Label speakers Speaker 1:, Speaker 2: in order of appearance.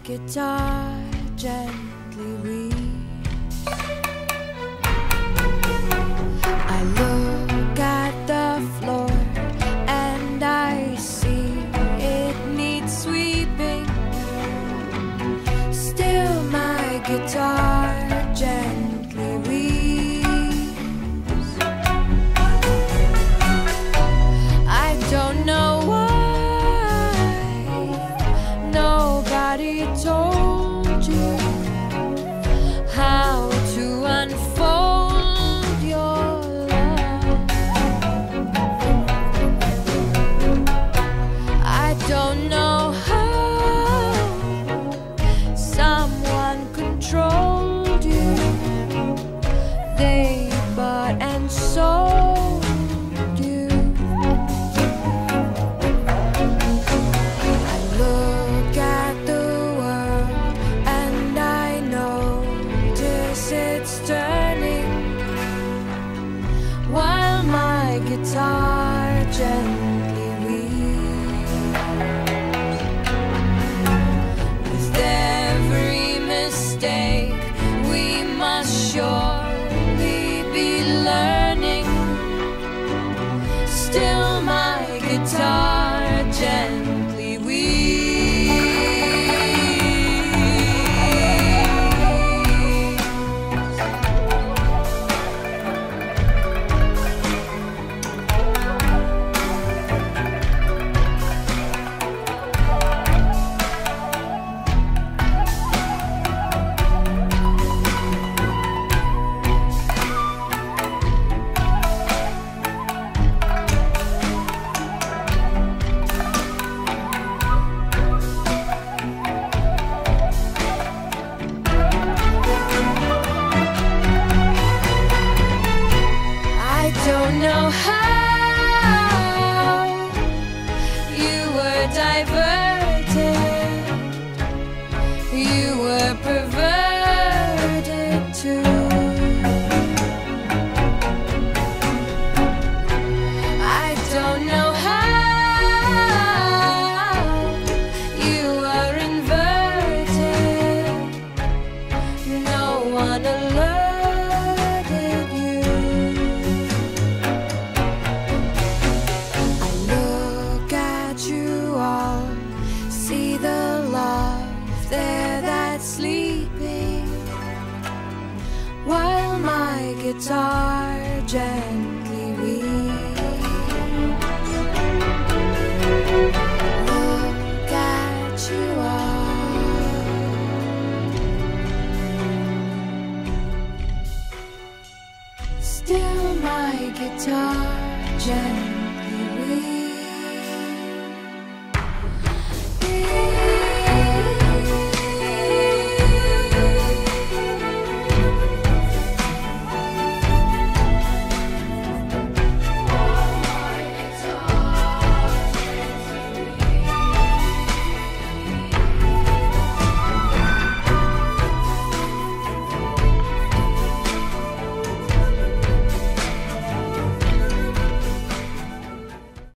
Speaker 1: guitar gently weeps. I look at the floor and I see it needs sweeping. Still my guitar gently weeps. I don't know why nobody told you how to unfold your love. I don't know how someone controlled you. They bought and sold you. I look at the world and I notice it's turning while my guitar gently weeps. With every mistake we must surely be learning. Still my guitar gently weeps. I don't know how you were diverted, you were perverted too. I don't know how you were inverted, no one alerted you. I look at you all, see the love there that's sleeping, while my guitar gently weeps. Look at you all. Still my guitar gently